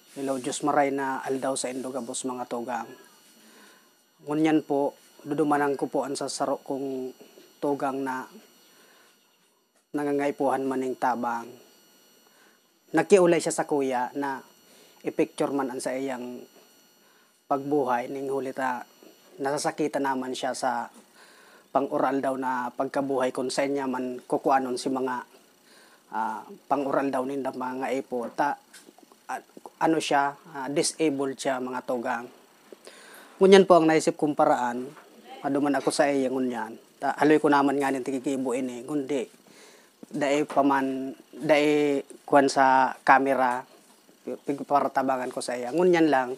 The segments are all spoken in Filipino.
Hello, Diyos maray na aldaw sa Indogabos mga tugang. Ngunyan po, dudumanang ko po ang sasaro kong tugang na nangangaipuhan maning tabang. Nakiulay siya sa kuya na ipicture man ang sa iyang pagbuhay ning hulita nasasakitan naman siya sa pang-oral daw na pagkabuhay kung sa inya man kukuanon si mga pang-oral daw ninda mga ipo ano siya disabled siya mga tugang. Ngunyan po ang naisip kong paraan aduman ako sa iya ngunyan aloy ko naman nga ning tikikibo ini kundi dai paman dai kuan sa camera pigparatabangan ko sa iya ngunyan lang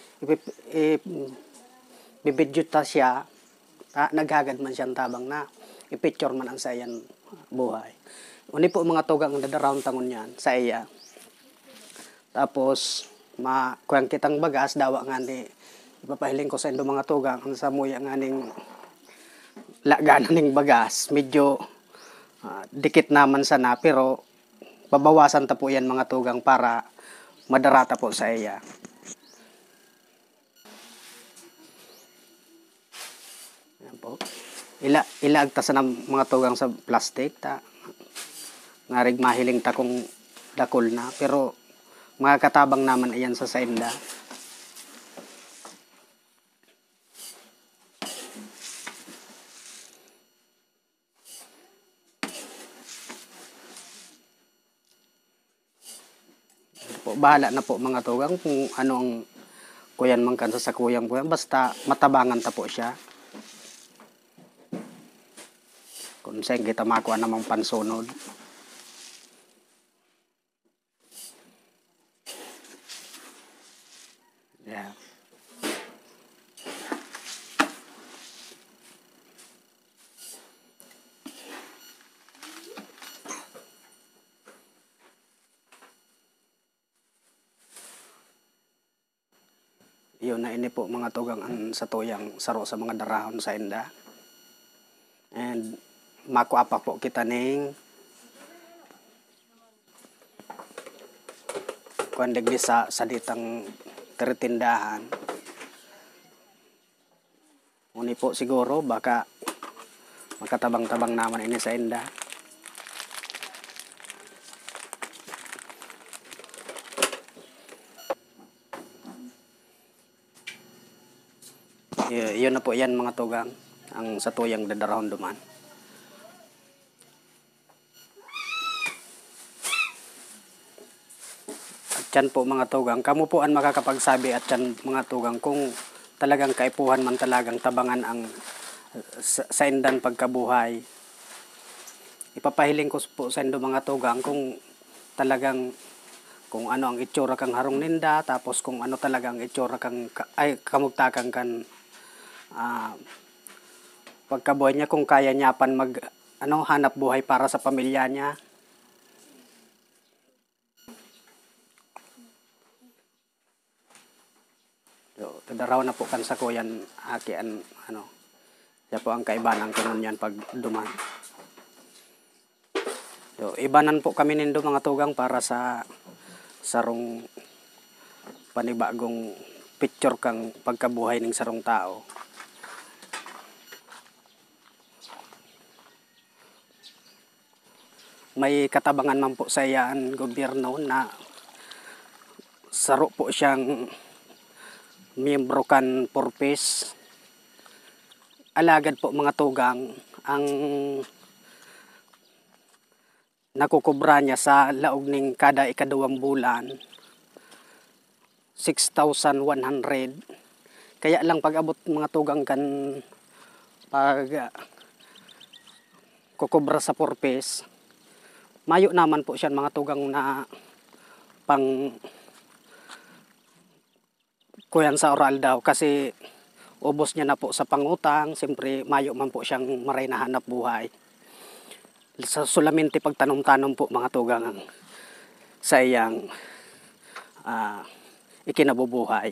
bibidyo ta siya naghagad man siyang tabang na ipicture man ang sa iyan buhay. Uni po mga tugang ang dadarawon tangon yan sa iya. Tapos kuang kitang bagas dawa nga ni ipapahiling ko sa indo mga tugang ang samuya nga ning laganan ning bagas medyo dikit naman sana pero babawasan ta po yan mga tugang para madarata po sa iya. Yan po. Ilaag ta sa mga tugang sa plastic ta ngarig mahiling ta kung dakol na pero mga katabang naman ayan sa sainda. Po, bahala na po mga tugang kung anong kuyan man kansa sa kuyang po basta matabangan ta po siya. Kung saan kita makuha namang pansunod. Yeah. Yun na ini po mga tugang ang sa tuyang saro sa mga darahon sa inda. And makuha pa po kita ning kuan digdi sa ditang teritindahan. Uni po siguro baka makatabang-tabang naman ini sa inda. Yun na po yan mga tugang ang sa tuyang dadarahon duman. At yan po mga tugang, kamo po ang makakapagsabi at yan mga tugang kung talagang kaipuhan man talagang tabangan ang sa indan pagkabuhay. Ipapahiling ko po sa indo mga tugang kung talagang kung ano ang itsura kang harong ninda tapos kung ano talagang itsura kang kamugtakan kan pagkabuhay niya kung kaya niya pan hanap buhay para sa pamilya niya. So, tadaraw na po kan sa kuyan aki siya po ang kaibanan ko nun yan pag duman. So, ibanan po kami nindo mga tugang para sa sarong panibagong picture kang pagkabuhay ng sarong tao. May katabangan man po sa iyang gobyerno na saro po siyang miyembro kan purpose. Alagad po mga tugang ang nakukubra niya sa laog ning kada ikaduwang bulan 6,100. Kaya lang pag abot mga tugang kan pag kukubra sa purpose mayo naman po siya mga tugang na pang kuyan sa oral daw kasi ubos niya na po sa pangutang, siyempre mayo man po siyang maray na hanap buhay. Solamente pagtanom-tanom po mga tugang sa iyang ikinabubuhay.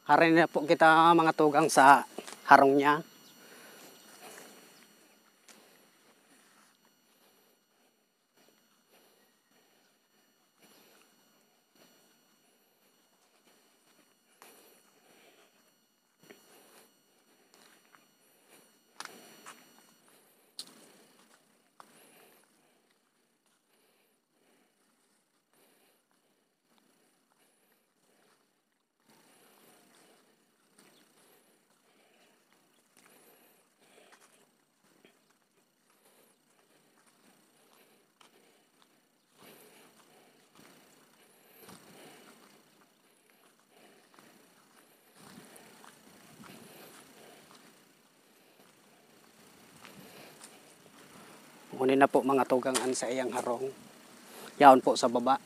Harin na po kita mga tugang sa harong niya. Kunin na po mga tugang sa iyang harong. Yaon po sa baba.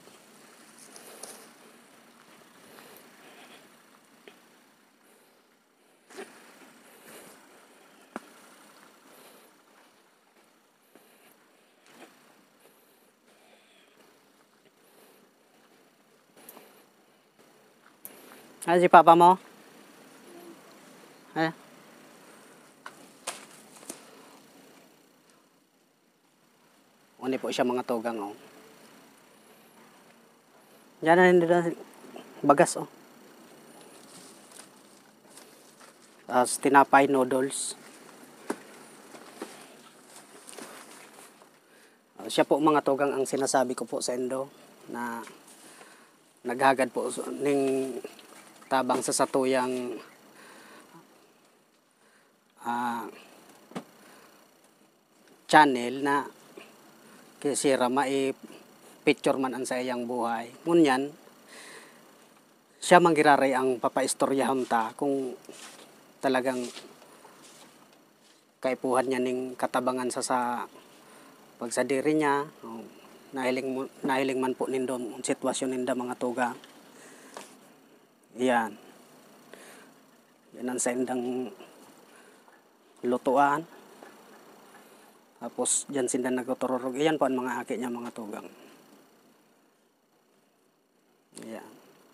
Ano si papa mo? Eh? Uni po siya mga tugang, oh. Diyan na rin bagas, oh. Tapos tinapay noodles. Siya po mga tugang ang sinasabi ko po sa Indo na naghagad po ning tabang sa satuyang channel na kisira picture man ang sa iyang buhay. Ngunyan, siya manggiraray ang papaistoryahon ta kung talagang kaipuhan niya ning katabangan sa pagsadiri niya. Nahiling man po nindong sitwasyon ninda mga tuga. Yan. Yan ang sa indang lutuan. Tapos dyan sinda nagtutururog. Iyan po ang mga aki niya mga tugang. Yan.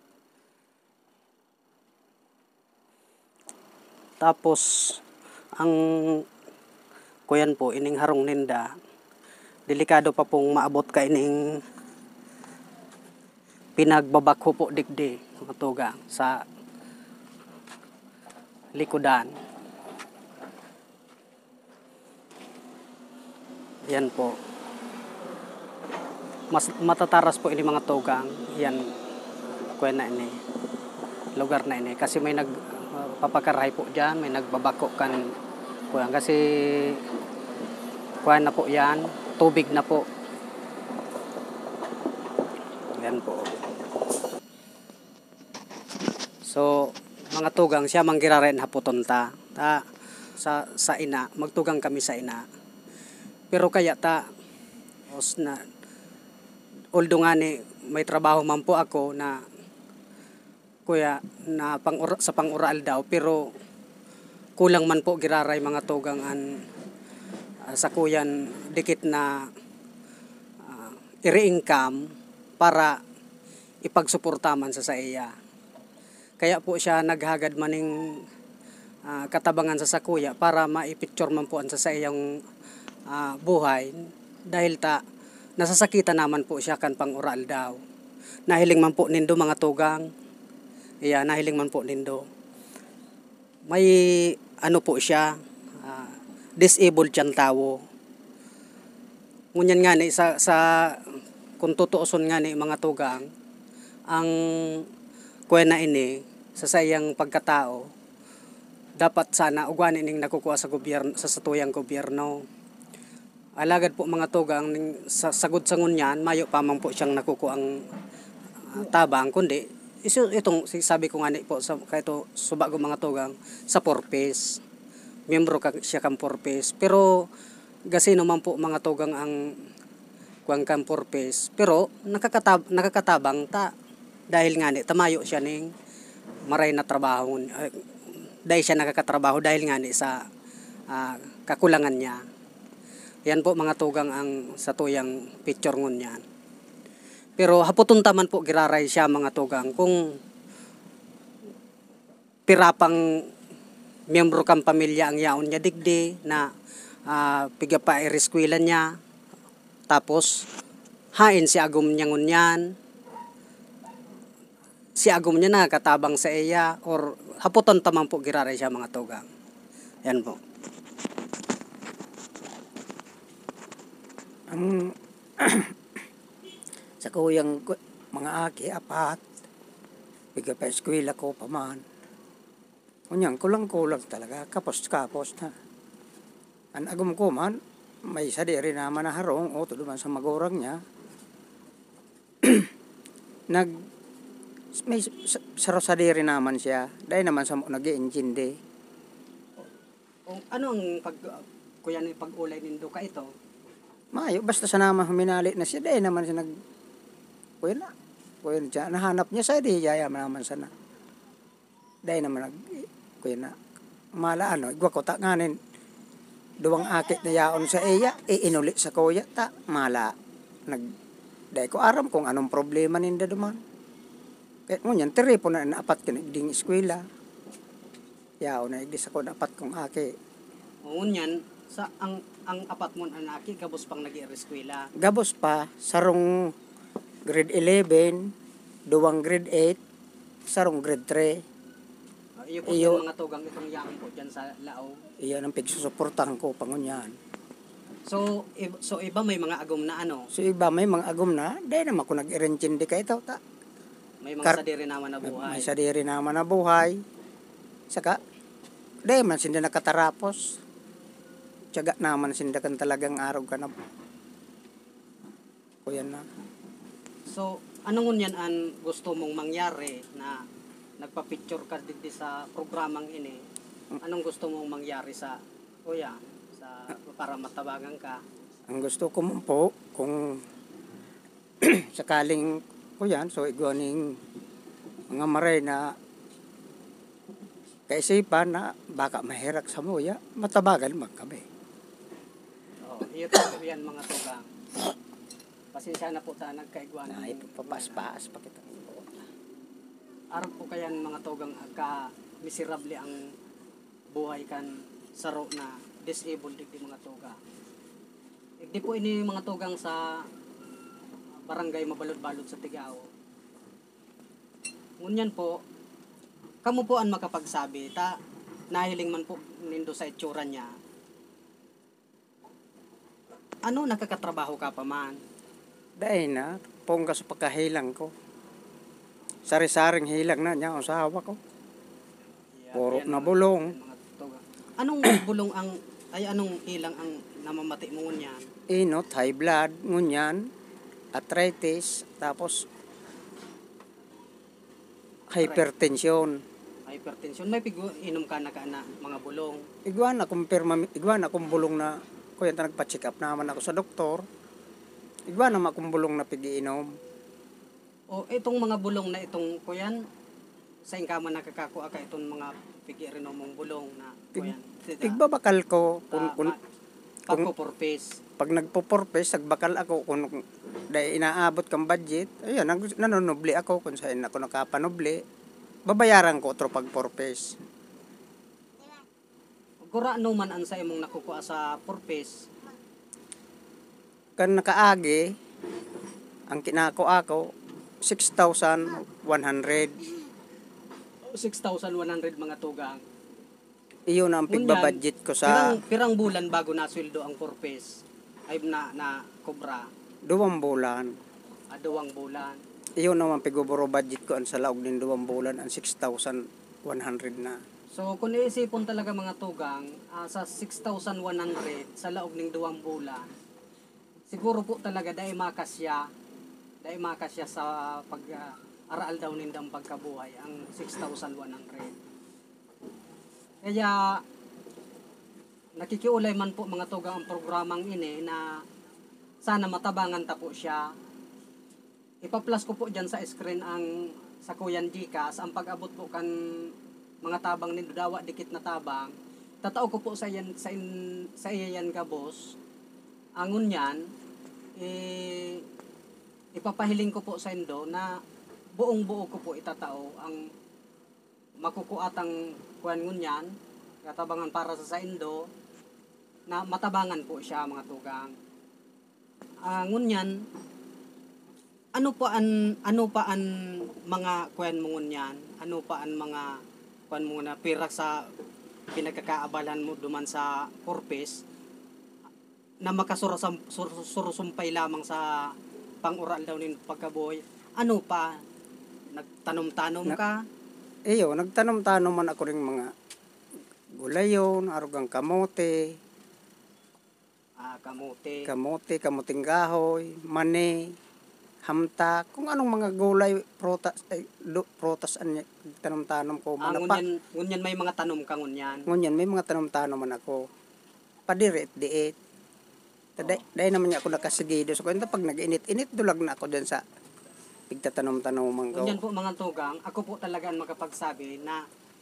Tapos ang kuyan po ining harong ninda, delikado pa pong maabot ka ining pinagbabakho po digdi mga tugang sa likudan. Yan po. Mas matataras po ini mga tugang. Yan kuya na ini. Lugar na ini kasi may papakarahay po diyan, may nagbabako kan kuya kasi kuya na po yan, tubig na po. Yan po. So mga tugang siya manggirarin haputon ta sa ina, magtugang kami sa ina. Pero kaya although nga ni may trabaho man po ako na kuya na sa pang-ural daw, pero kulang man po giraray mga tugang sa kuyan dikit na iri-income para ipagsuporta man sa iya. Kaya po siya naghagad maning katabangan sa kuya para maipicture man po sa iyang buhay dahil nasasakitan naman po siya kan pang-ural daw. Nahiling man po nindo mga tugang. Iya, nahiling man po nindo. May ano po siya, disabled siyang tao. Ngunyan nga ni sa kung tutuuson nga ni mga tugang, ang kuya na ini sa sayang pagkatao dapat sana ugani ning nakukuha sa gobyerno sa satuyang gobyerno. Alagad po mga tugang sa sagod sa ngunyan, mayo pa man po siyang nakukuha ang tabang, kundi itong sabi ko nga ni po sa kahito subago mga tugang sa purpose. Miyembro siya kang purpose. Pero gasino man po mga tugang ang kuang kang purpose. Pero nakakatabang dahil nga ni tamayo siya ning maray na trabaho. Dahil siya nakakatrabaho dahil nga ni sa kakulangan niya. Yan po mga tugang ang satuyang picture ngun yan. Pero haputon taman po giraray siya mga tugang kung pirapang miyembro kang pamilya ang yaon niya digdi na piga pa iriskwela niya. Tapos hain si agom niya ngunyan. Si agom niya na katabang sa iya or haputon tamang po giraray siya mga tugang. Yan po. Ang sa kuyang mga aki, apat, piga pa eskwela ko pa man. Kunyang kulang-kulang talaga, kapos-kapos na. Ang agum ko man, may sadiri naman na harong, o tuloy sa magurang niya. May saro-sadiri naman siya, dahil naman sa nag-i-engine de. Ano ang kuya ni pag-ulay nindo ka ito? Mayo, basta sa naman huminali na siya, dahil naman siya kuya na siya, nahanap niya sa di, yaya naman sana. Dahil naman kuya na, mala igwa ko ta nganin, duwang akit na yaon sa iya, inuli sa kuya ta, mala, dahil ko aram kung anong problema ninda duman. Kaya ngunyan, po na naapat ka na ding eskwela. Yaon na igdi sa ko naapat kong aki. Ngunyan, sa ang apat mo anaki, gabos pang nag-i-eskwela. Gabos pa, sarong grade 11, duwang grade 8, sarong grade 3. Iyo po yung mga tugang itong yaon po dyan sa Lao. Iyan ang pigsusuportahan ko, pangunyan. So iba may mga agom na ano? So iba may mga agom na, dahil naman ako nag-i-engine ka ito, ta. May mga sadiri naman na buhay. May sadiri naman na buhay. Saka, dahil man sinda nakatarapos. Tiyaga naman sinda kan talagang araw ka na. O yan na. So, anong yan ang gusto mong mangyari na nagpa-picture ka dito sa programang ini? Anong gusto mong mangyari sa kuya? Para matabagan ka? Ang gusto ko po, kung sakaling kuyan, so iguaning mga maray na kaisipan na baka mahirak sa muya, matabagan man kami. Iyo to yan mga tugang. Pasensya na po ta nagkaiguan. Na ito papas-paas pa kita. Araw po kayan mga tugang ka miserable ang buhay kan saro na disabled digdi mga tugang. Igdi po ini mga tugang sa barangay Mabalod-Balod sa Tigao. Ngunyan po, kamo po ang makapagsabi, nahiling man po nindo sa itsura niya. Ano nakakatrabaho ka pa man? Dahil na, pongga sa pagkahilang ko. Sari-saring hilang na niya ang asawa ko. Puro na bulong. Anong bulong anong ilang ang namamati mo ngunyan? Inot, high blood, ngunyan, arthritis, tapos hypertension. Hypertension, may inom ka na mga bulong. Igwan akong bulong na, kuya nagpa-check up naman ako sa doktor. Igwan naman akong bulong na pigiinom. O itong mga bulong na itong kuyan, sa ingkaman nakakakuha ka itong mga pigi-rinom mong bulong na kuyan. Tigbabakal ko pagpo-purpose. Pag nagpo-purpose, nagbakal ako kung dahil inaabot kang budget, ayun, nanonobli ako kung saan ako nakapanobli. Babayaran ko otro pag-purpose. Kura ano man ang sa imong nakukuha sa purpose? Kan nakaagi, ang kinako ako, 6,100. 6,100 mga tugang. Iyon ang pigbabudget ko sa pirang bulan bago nasweldo ang purpose ay na kubra. 2 bulan. 2 bulan. Iyon naman piguburo budget ko sa laog ng 2 bulan ang 6,100 na. So kung iisipon talaga mga tugang, sa 6,100 sa laog ng 2 bulan, siguro po talaga dahil makasya sa pag-aral daw nindang pagkabuhay ang 6,100. Kaya nakikiulay man po mga tugang ang programang ini na sana matabangan ta po siya. Ipa-plus ko po dyan sa screen ang sa Kuyan Gcash, ang pag-abot po kan mga tabang nindo dawa dikit na tabang. Tatao ko po sa iya yan ka boss. Angon yan, ipapahiling ko po sa indo na buong buo ko po itatao ang makukuatang kuan ngunyan, katabangan para sa saindo, na matabangan po siya mga tugang. Ngunyan, ano pa ang mga kuan mo ngunyan? Ano pa ang mga kuan mo na pira sa pinagkakaabalan mo duman sa Corpus na makasurusumpay lamang sa pangural daw nin pagkaboy. Ano pa? Nagtanom-tanom ka? Iyo, nagtanom-tanom man ako ring mga gulayon, arugang kamote, kamuting kahoy, mani, hamta, kung anong mga gulay, prutas tanom-tanom ko. Ngunyan may mga tanom ka ngunyan. Ngunyan may mga tanom-tanom man ako. Padirit, diit. Dahil naman niya ako nakasigido. So, kung pag nag-init-init, dulag na ako dyan sa pigtatanom-tanoman ko. Ngunyan po mga tugang, ako po talaga makapagsabi na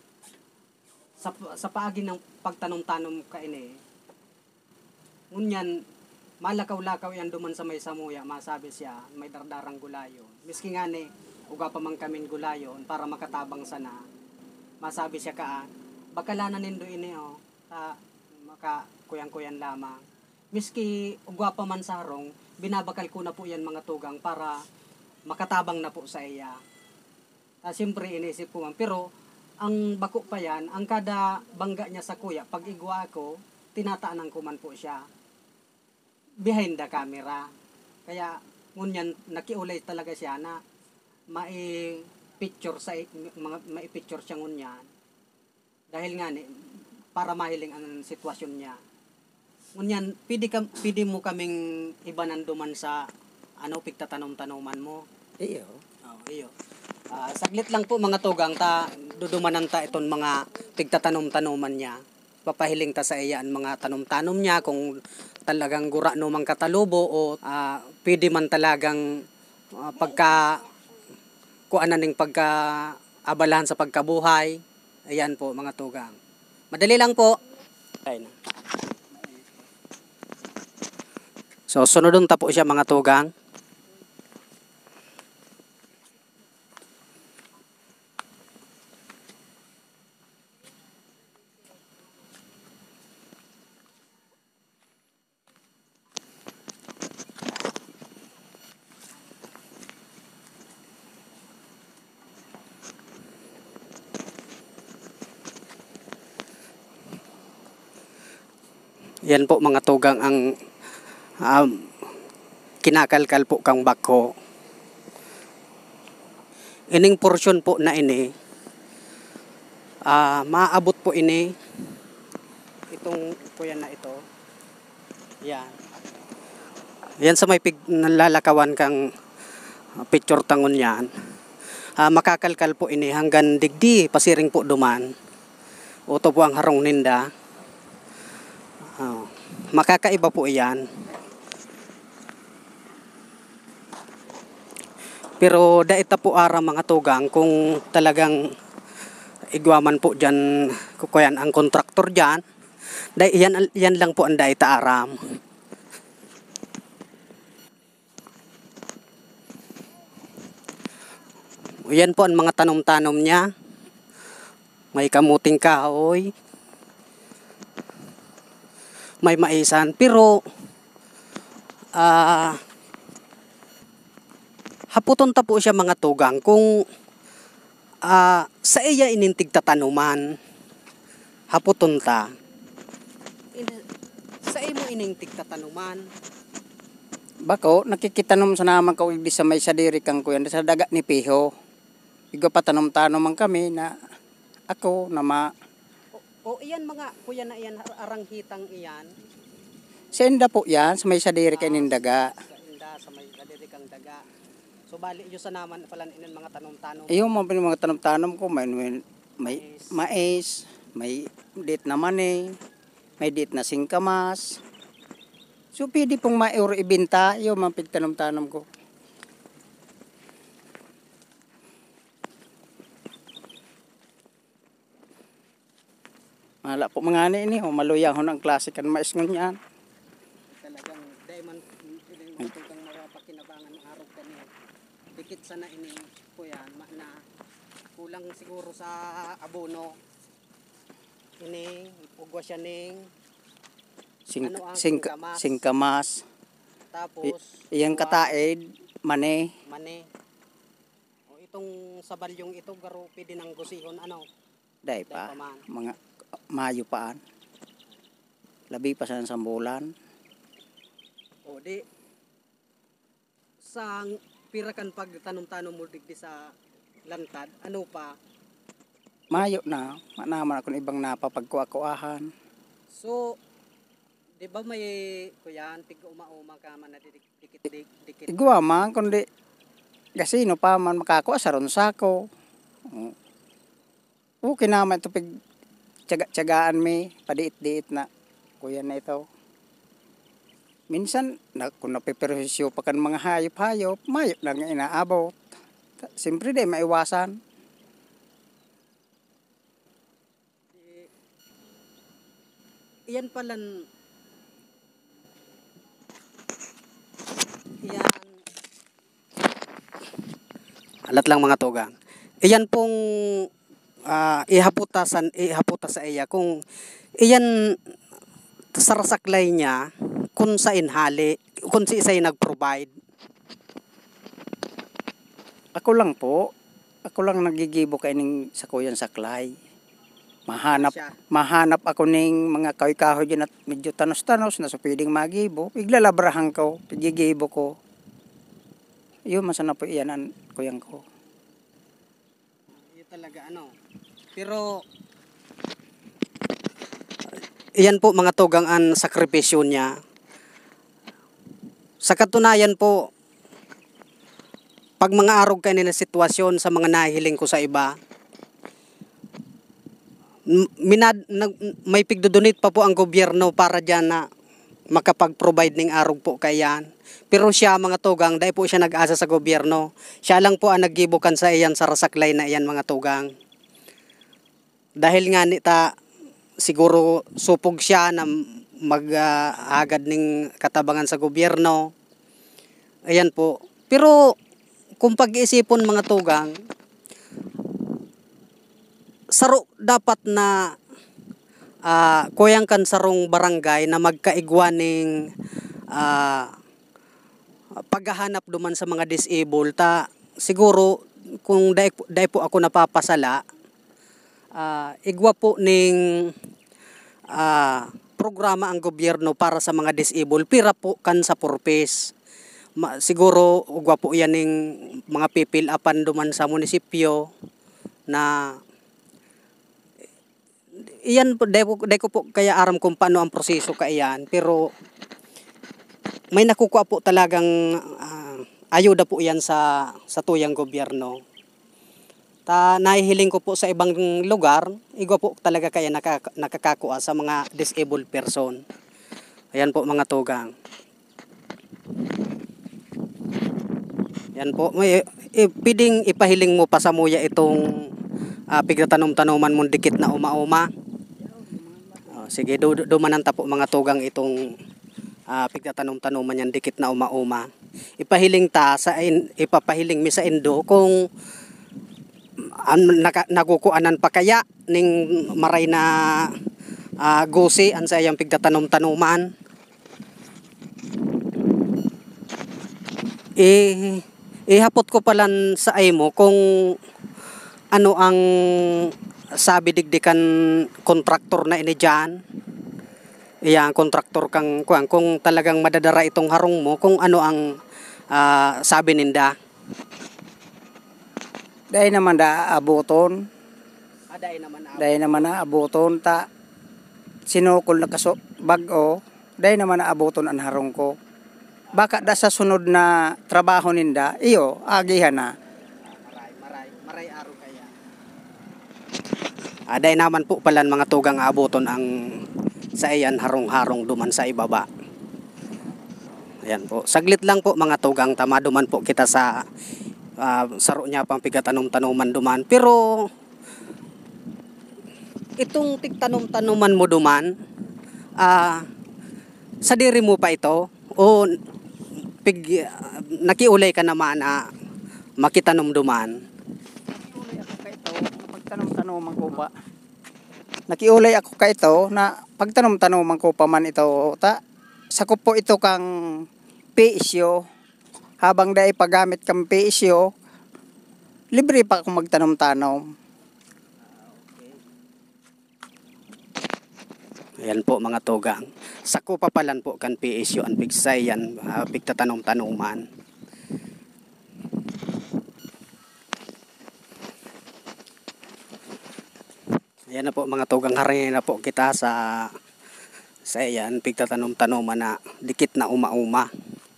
sa paagi ng pagtanom-tanom ka ini, ngunyan, malakaw-lakaw yan duman sa may samuya, masabi siya, may dardarang gulayon. Miski nga ni, uga pa man kamin gulayon, para makatabang sana, masabi siya bakalanan nindo ini maka kuyan-kuyan lamang. Miski uga pa man sarong, binabakal ko na po yan mga tugang para makatabang na po sa iya. Siyempre inisip ko man, pero ang bako pa yan, ang kada bangga niya sa kuya, pag igwa ko, tinataanan ko man po siya behind the camera. Kaya ngunyan nakiulay talaga siya na mai-picture siya ngunyan. Dahil nga ni para mahiling ang sitwasyon niya. Ngunyan pwede mo kaming ibanan duman sa pigtatanom-tanoman mo. Iyo. Iyo. Saglit lang po mga tugang dudumanan ta iton mga pigtatanom-tanoman niya. Papahiling ta sa iya ang mga tanom-tanom niya kung talagang gura no mang katalubo o pwede man talagang kuanan ning abalahan sa pagkabuhay. Ayan po mga tugang. Madali lang po. So sunodon ta po siya mga tugang. Yan po mga tugang ang kinakalkal po kang bakho. Ining porsyon po na ini, maabot po ini, itong kuya na ito. Yan. Yan sa may nalalakawan kang picture tangon yan. Makakalkal po ini hanggang digdi, pasiring po duman. Uto po ang harong ninda. Makakaiba po iyan. Pero daita po ara mga tugang kung talagang igwaman po dyan kukuyan ang kontraktor dyan. Yan lang po ang daita aram. Yan po ang mga tanom-tanom niya. May kamuting kahoy. May maisan. Pero haputon ta po siya mga tugang kung sa iya inintig tatanuman. Haputon ta. Sa imo inintig tatanuman. Bako, nakikitanom sa naman ko di sa may sadiri kang kuyan, sa daga ni Piho. Igo pa tanom-tanom man kami na ako na iyan mga kuya na iyan, aranghitang iyan. Sa inda po yan, sa may sadiri kay nindaga. Sa may sadiri kang daga. So bali yung sa naman pala inan mga tanom-tanom. Yung mga tanom-tanom ko, may mais, may dit na mani, may dit na singkamas. So pwede pong ibinta, yung mga pigtanom-tanom ko. Mala po mga ini, maluyang ho ng klase kan mais ngunyan. Talagang dayman tukang mapakinabangan ng araw kani. Dikit sana ini kuya na kulang siguro sa abono. Ining, ugwa siya ning, ano ang singkamas. Singkamas. Tapos, Iyang kataid, mane. mane. O itong sa balyong ito, garo pwede nang gusihon, ano? Day Day pa. pa man. Mga Mayo paan. Labi pa sa sambulan. O di, sa pirakan pag tanom-tanom mo digdi sa lantad, ano pa? Mayo na. Manaman ako ng ibang napapagkuha-kuahan. So, di ba may, kuyan, tig uma-uma ka man na dikit-dikit. Igwa man, kundi gasino pa man makakuha sa ron sako. Okay naman ito pag tiyagaan mi, padiit-diit na kuya na ito. Minsan, kung napiperhisyo pa kan mga hayop-hayop, mayo lang nga inaabot. Siyempre di maiwasan. Iyan palan, iyan, alat lang mga tugang. Iyan pong ihaputa sa iya kung iyan sarasaklay niya kung sa inhali, kung si isa'y nag-provide. Ako lang nagigibo kaining sa kuyan saklay. Mahanap ako ning mga kahoy-kahoy dyan at medyo tanos-tanos na so pwedeng magibo. Iglalabrahan ko, pigigibo ko. Yun, masana po iyan ang kuyang ko. Yun talaga ano. Pero, iyan po mga tugang ang sakripisyo niya. Sa katunayan po, pag mga arog kayo nila sitwasyon sa mga nahiling ko sa iba, may pigdodonate pa po ang gobyerno para dyan na makapag-provide ng arog po kayan. Pero siya mga tugang, dahil po siya nag-asa sa gobyerno. Siya lang po ang naggibukan sa iyan sa rasaklay na iyan mga tugang. Dahil nga nita, siguro supog siya na mag-agad ng katabangan sa gobyerno. Ayan po. Pero kung pag-iisipon mga tugang, saro dapat na kuyang kan sarong barangay na magkaigwaning paghahanap duman sa mga disabled ta siguro kung dai po ako napapasala igwa po ning programa ang gobyerno para sa mga disabled pira po kan sa purpose siguro ugwa po yan ning mga pipil apan duman sa munisipyo na iyan po, dahil ko po kaya aram kung paano ang proseso kaiyan. Pero may nakukuha po talagang ayuda po yan sa tuyang gobyerno. Nahihiling ko po sa ibang lugar, igwa po talaga kaya nakakakuha sa mga disabled person. Ayan po mga tugang. Yan po. Pwedeng ipahiling mo pa sa muya itong pigtanom-tanoman mong dikit na uma-uma. Sige, dumananta po mga tugang itong pigtanom-tanoman yan dikit na uma-uma. Ipapahiling mi sa indo kung nagukuanan pa kaya ning maray na gusi an sa iyang pigtanom-tanoman. Ihapot ko palan sa imo kung ano ang sabi digdikan kontraktor na ini dyan. Iyan, kontraktor kang kung talagang madadara itong harong mo, kung ano ang sabi ninda. Dahil naman abuton. Dahil naman abuton ta sinukol na kaso bag-o. Dahil naman abuton ang harong ko. Baka da sa sunod na trabaho ninda, iyo, agihan na. Maray araw kaya. Dahil naman po palan mga tugang abuton ang sa iyan harong-harong duman sa ibaba. Ayan po. Saglit lang po mga tugang, tama duman po kita sa saro niya pang pigatanom-tanuman duman. Pero itong tigtanom-tanuman mo duman, sa diri mo pa ito o nakiulay ka naman makitanom duman? Nakiulay ako ka ito tanoman ko pa. Nakiulay ako ka ito na pagtanom-tanoman ko pa man ito ta. Sakop po ito kang PSU. Habang dai paggamit kang PSU, libre pa akong magtanom-tanom. Ayan po mga tugang. Sako pa palan po kan PSU ang pigsay yan, pigtatanom-tanoman. Ayan na po mga tugang, haringin na po kita sa ayan, pigtatanom-tanoman na dikit na uma-uma.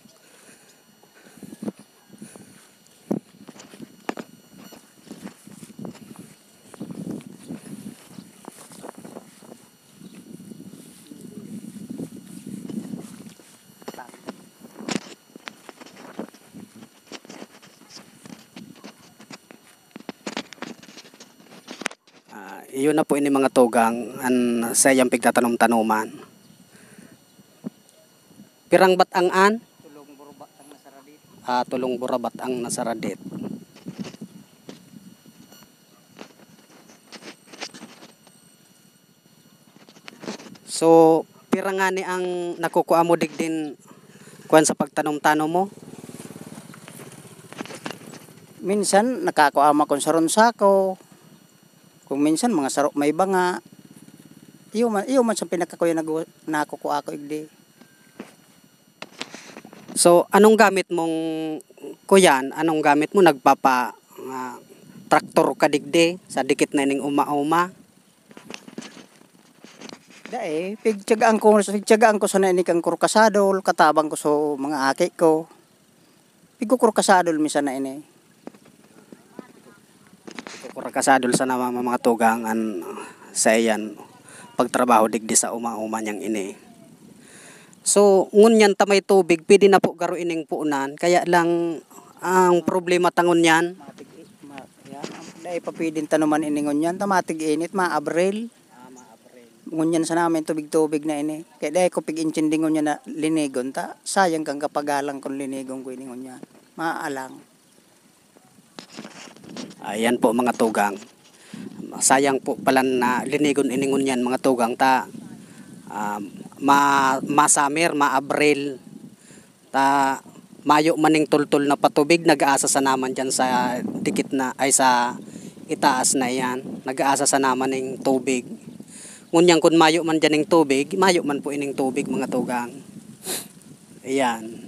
Iyon na po ini mga tugang an sa iyang pigtatanom-tanoman. Pirang bat ang an? Tulong burabat ang nasaradit. Tulong burabat ang nasaradit. So, pira nga ni ang nakukuha mo digdin kuan sa pagtanom-tanom mo? Minsan nakakuama kon sa ronsako. Kung minsan mga sarok may banga. Iyo man sa pinakakuya nakukuha ko igdi. So, anong gamit mong kuyan? Anong gamit mo? Traktor ka digdi sa dikit na ining uma-uma? Pigtiyagaan ko sa nainig ang kurkasadol, katabang ko sa mga aki ko. Pigkukurkasadol minsan na ini. Kurkasadol sa nama mga tugang an sa iyan pagtrabaho digdi sa uma-uma niyang ini. So, ngunyan ta may tubig, pwede na po garo ining puunan. Kaya lang ang problema tangon yan. Dahil pa pwedeng tanuman iningon yan, tamatig init, maabril. Ngunyan sa namin tubig-tubig na ini. Kaya dahil ko pig-inchindingon niya na linigon ta, sayang kang kapagalang kung linigon ko iningon yan. Maalang. Ayan po mga tugang. Sayang po pala na linigon iningon yan mga tugang ta. Masamir, maabril. Ta mayo maning tultul na patubig, nag-aasa sa naman dyan sa dikit na ay sa itaas na yan. Nag-aasa sa naman ng tubig. Ngunyan kung mayo man dyan ng tubig, mayo man po ining tubig mga tugang. Ayan.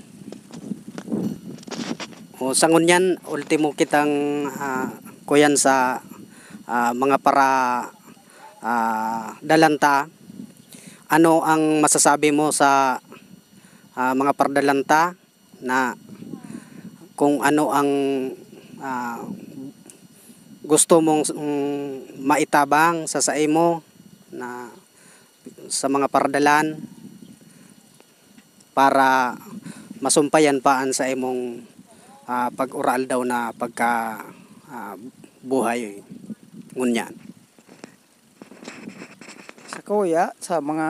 O sa ngunyan, ultimo kitang kuyan sa mga para dalanta. Ano ang masasabi mo sa mga pardalanta na kung ano ang gusto mong maitabang sa mo na sa mga pardalan para masumpayan paan sa imong pag-ural daw na pagka buhay ngunyan. Sa kuya, sa mga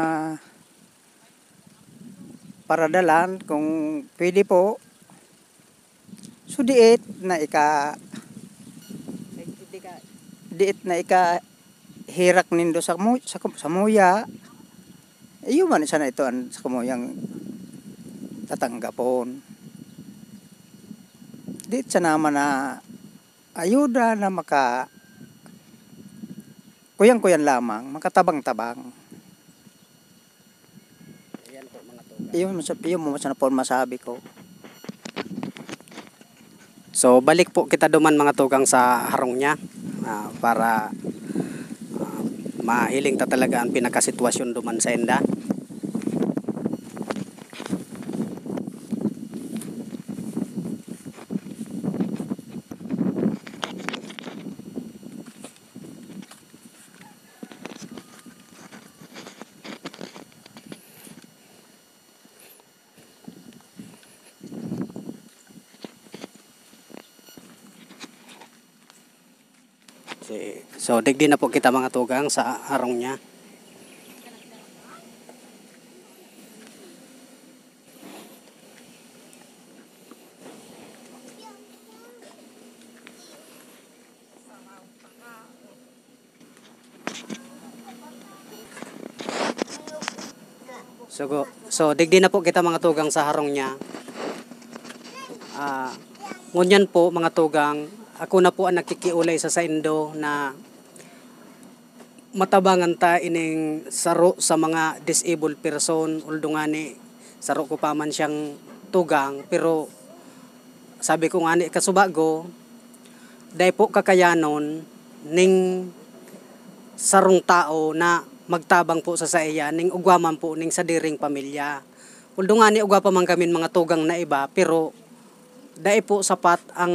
paradalan, kung pwede po, so diit na hirak nindo sa muya. Iyo man isa na ito sa kumuyang tatanggapon. Diit sa naman na ayuda na kuyan-kuyan lamang, makatabang-tabang. Ayan po mga tugang. Iyo mo sa napon masabi ko. So balik po kita duman mga tugang sa harong niya para mahiling ta talaga ang pinakasitwasyon duman sa enda. So digdi na po kita mga tugang sa harong niya. So digdi na po kita mga tugang sa harong niya. Ngunyan po mga tugang, ako na po ang nakikiulay sa saindo na matabangan ta ining saro sa mga disabled person. Uldo nga ni saro ko pa man siyang tugang, pero sabi ko nga ni kasubago, dahil po kakayanon ning sarong tao na magtabang po sa iya ning ugwaman po ning sadiring pamilya. Uldo nga ni ugwa pa man kami mga tugang na iba, pero dahil po sapat ang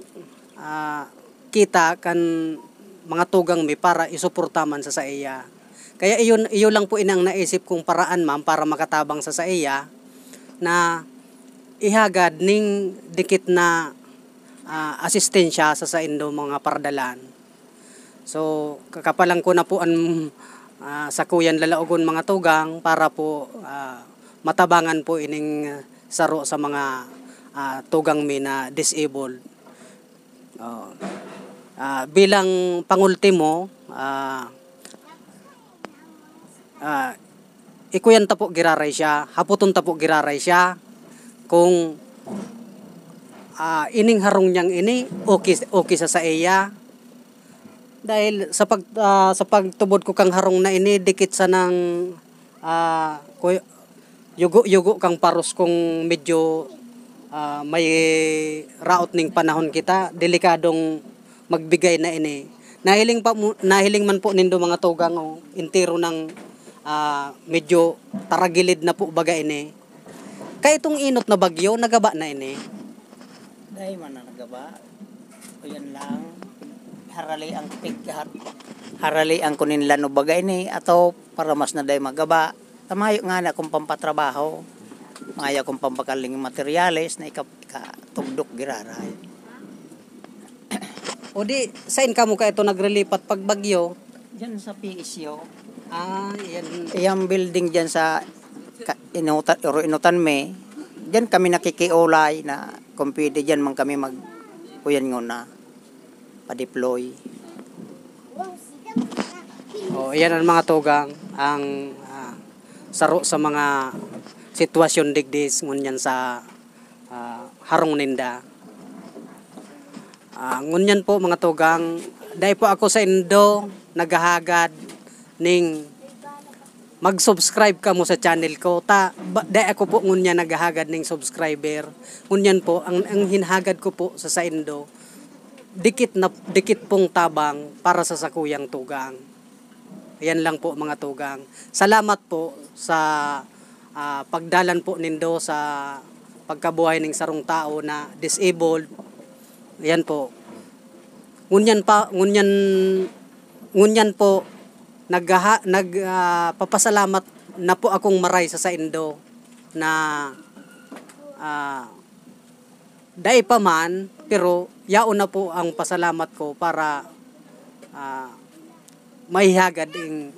kita kan mga tugang mi para isuporta man sa iya. Kaya iyo lang po inang naisip kong paraan ma'am para makatabang sa iya na ihagad ning dikit na asistensya sa saindo mga pardalan. So kakapalang ko na po ang sa kuyan lalaogon mga tugang para po matabangan po ining saro sa mga tugang mi na disabled. Bilang pangultimo, ikuyan ta po giraray siya, haputon ta po giraray siya kung ining harong niyang ini okay sa iya. Dahil sa pagtubod ko kang harong na ini dikit sa nang yugo kang paros kung medyo may raot ning panahon kita, delikadong magbigay na ini. Nahiling man po nindo mga tugang intiro ng medyo taragilid na po baga ini. Kaya itong inot na bagyo nagaba na ini. Dahil man na nagaba. O yan lang. Harali ang kunin lano bagay ni ato para mas na day magaba. Tamayo nga na kung pampatrabaho. Maya kung pampakaling materyales na ikatugdok giraray. O di, saan ka mo ka ito nagrelipat pag bagyo? Diyan sa PSU. Yan. Iyang building diyan sa inutan me. Diyan kami nakikiulay na kung pwede diyan man kami kuyan nga na pa-deploy. Yan ang mga tugang ang saro sa mga sitwasyon digdis ngunyan sa harong ninda. Ngunyan po mga tugang, dahil po ako sa Indo naghahagad ning mag-subscribe ka mo sa channel ko. Dahil ako po ngunyan naghahagad ning subscriber. Ngunyan po, ang hinahagad ko po sa Indo, dikit pong tabang para sa sakuyang tugang. Yan lang po mga tugang. Salamat po sa pagdalan po nindo sa pagkabuhay ng sarong tao na disabled. Yan po. Ngunyan po papasalamat na po akong maray sa Indo na dai pa man, pero yaon na po ang pasalamat ko para maihagad ang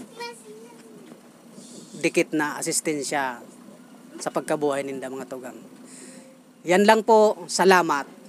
dikit na asistensya sa pagkabuhay ninda mga tugang. Yan lang po, salamat.